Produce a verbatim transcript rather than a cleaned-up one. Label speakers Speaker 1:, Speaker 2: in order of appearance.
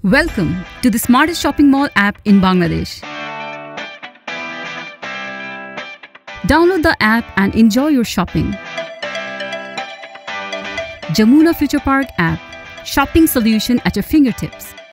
Speaker 1: Welcome to the smartest shopping mall app in Bangladesh. Download the app and enjoy your shopping. Jamuna Future Park app, shopping solution at your fingertips.